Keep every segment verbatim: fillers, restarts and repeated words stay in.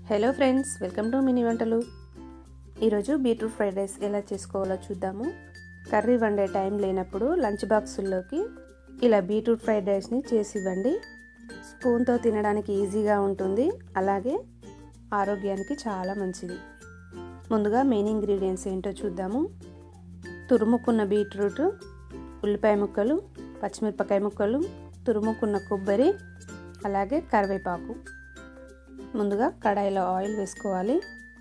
Hello friends, welcome to mini Vantalu. ఈరోజు beetroot fried rice ఎలా చేసుకోవాలో చూద్దాము. కర్రీ వండే టైం లేనప్పుడు లంచ్ బాక్సుల్లోకి ఇలా బీట్రూట్ ఫ్రైడ్ రైస్ని చేసి ఇవ్వండి. స్పూన్తో తినడానికి ఈజీగా ఉంటుంది, అలాగే ఆరోగ్యానికి చాలా మంచిది. ముందుగా మెయిన్ ఇంగ్రీడియంట్స్ ఏంటో చూద్దాము. తురుముకున్న బీట్రూట్, ఉల్లిపాయ ముక్కలు, పచ్చిమిరపకాయ ముక్కలు, తురుముకున్న కొబ్బరి, అలాగే కరివేపాకు. ముందుగా కడాయిలో ఆయిల్ వేసుకోవాలి.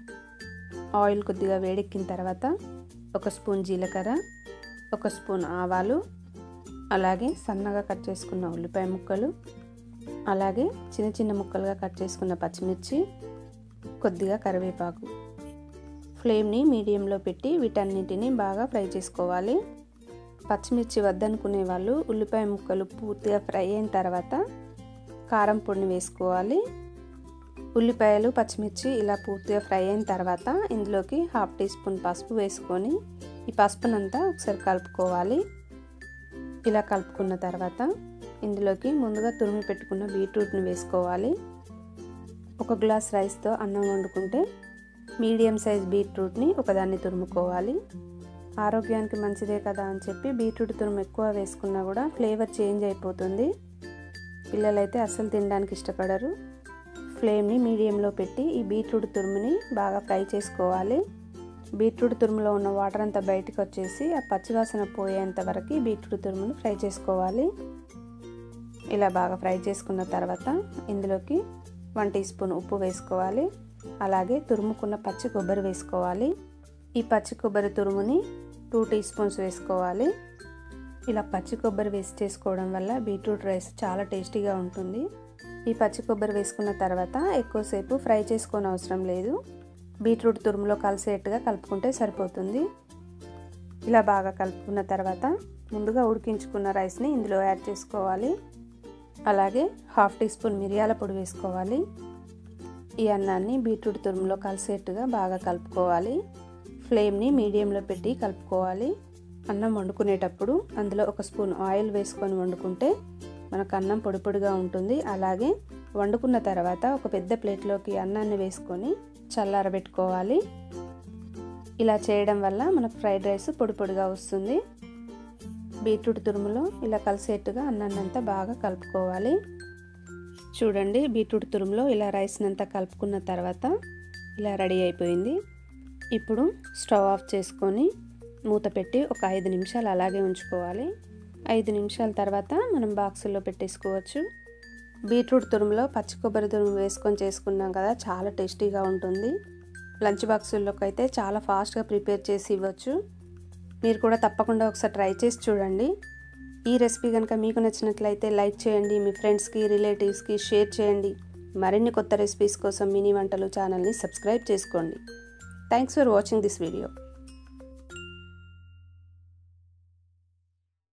ఆయిల్ కొద్దిగా వేడెక్కిన తర్వాత ఒక స్పూన్ జీలకర్ర, ఒక స్పూన్ ఆవాలు, అలాగే సన్నగా కట్ చేసుకున్న ఉల్లిపాయ ముక్కలు, అలాగే చిన్న చిన్న ముక్కలుగా కట్ చేసుకున్న పచ్చిమిర్చి, కొద్దిగా కరివేపాకు. ఫ్లేమ్ని మీడియంలో పెట్టి వీటన్నిటిని బాగా ఫ్రై చేసుకోవాలి. పచ్చిమిర్చి వద్దనుకునే వాళ్ళు ఉల్లిపాయ ముక్కలు పూర్తిగా ఫ్రై అయిన తర్వాత కారం పొడిని వేసుకోవాలి. ఉల్లిపాయలు, పచ్చిమిర్చి ఇలా పూర్తిగా ఫ్రై అయిన తర్వాత ఇందులోకి హాఫ్ టీ స్పూన్ పసుపు వేసుకొని ఈ పసుపునంతా ఒకసారి కలుపుకోవాలి. ఇలా కలుపుకున్న తర్వాత ఇందులోకి ముందుగా తురిమి పెట్టుకున్న బీట్రూట్ని వేసుకోవాలి. ఒక గ్లాస్ రైస్తో అన్నం వండుకుంటే మీడియం సైజ్ బీట్రూట్ని ఒకదాన్ని తురుముకోవాలి. ఆరోగ్యానికి మంచిదే కదా అని చెప్పి బీట్రూట్ తురుము ఎక్కువ వేసుకున్నా కూడా ఫ్లేవర్ చేంజ్ అయిపోతుంది. పిల్లలైతే అస్సలు తినడానికి ఇష్టపడరు. ఫ్లేమ్ని మీడియంలో పెట్టి ఈ బీట్రూట్ తురుముని బాగా ఫ్రై చేసుకోవాలి. బీట్రూట్ తురుములో ఉన్న వాటర్ అంతా బయటకు వచ్చేసి ఆ పచ్చివాసన పోయేంత వరకు బీట్రూట్ తురుమును ఫ్రై చేసుకోవాలి. ఇలా బాగా ఫ్రై చేసుకున్న తర్వాత ఇందులోకి వన్ టీ స్పూన్ ఉప్పు వేసుకోవాలి. అలాగే తురుముకున్న పచ్చి కొబ్బరి వేసుకోవాలి. ఈ పచ్చి కొబ్బరి తురుముని టూ టీ స్పూన్స్ వేసుకోవాలి. ఇలా పచ్చి కొబ్బరి వేసి చేసుకోవడం వల్ల బీట్రూట్ రైస్ చాలా టేస్టీగా ఉంటుంది. ఈ పచ్చి కొబ్బరి వేసుకున్న తర్వాత ఎక్కువసేపు ఫ్రై చేసుకోని అవసరం లేదు. బీట్రూట్ తురుములో కలిసేట్టుగా కలుపుకుంటే సరిపోతుంది. ఇలా బాగా కలుపుకున్న తర్వాత ముందుగా ఉడికించుకున్న రైస్ని ఇందులో యాడ్ చేసుకోవాలి. అలాగే హాఫ్ టీ స్పూన్ మిరియాల పొడి వేసుకోవాలి. ఈ అన్నాన్ని బీట్రూట్ తురుములో కలిసేట్టుగా బాగా కలుపుకోవాలి. ఫ్లేమ్ని మీడియంలో పెట్టి కలుపుకోవాలి. అన్నం వండుకునేటప్పుడు అందులో ఒక స్పూన్ ఆయిల్ వేసుకొని వండుకుంటే మనకు అన్నం పొడి పొడిగా ఉంటుంది. అలాగే వండుకున్న తర్వాత ఒక పెద్ద ప్లేట్లోకి అన్నాన్ని వేసుకొని చల్లారబెట్టుకోవాలి. ఇలా చేయడం వల్ల మనకు ఫ్రైడ్ రైస్ పొడి పొడిగా వస్తుంది. బీట్రూట్ తురుములో ఇలా కలిసేట్టుగా అన్నాన్ని అంతా బాగా కలుపుకోవాలి. చూడండి, బీట్రూట్ తురుములో ఇలా రైస్ని అంతా కలుపుకున్న తర్వాత ఇలా రెడీ అయిపోయింది. ఇప్పుడు స్టవ్ ఆఫ్ చేసుకొని మూత పెట్టి ఒక ఐదు నిమిషాలు అలాగే ఉంచుకోవాలి. ఐదు నిమిషాల తర్వాత మనం బాక్సుల్లో పెట్టేసుకోవచ్చు. బీట్రూట్ తురుములో పచ్చి కొబ్బరి తురుము వేసుకొని చేసుకున్నాం కదా, చాలా టేస్టీగా ఉంటుంది. లంచ్ బాక్సుల్లోకి అయితే చాలా ఫాస్ట్గా ప్రిపేర్ చేసి ఇవ్వచ్చు. మీరు కూడా తప్పకుండా ఒకసారి ట్రై చేసి చూడండి. ఈ రెసిపీ కనుక మీకు నచ్చినట్లయితే లైక్ చేయండి, మీ ఫ్రెండ్స్కి, రిలేటివ్స్కి షేర్ చేయండి. మరిన్ని కొత్త రెసిపీస్ కోసం మినీ వంటలు ఛానల్ని సబ్స్క్రైబ్ చేసుకోండి. Thanks for watching this video.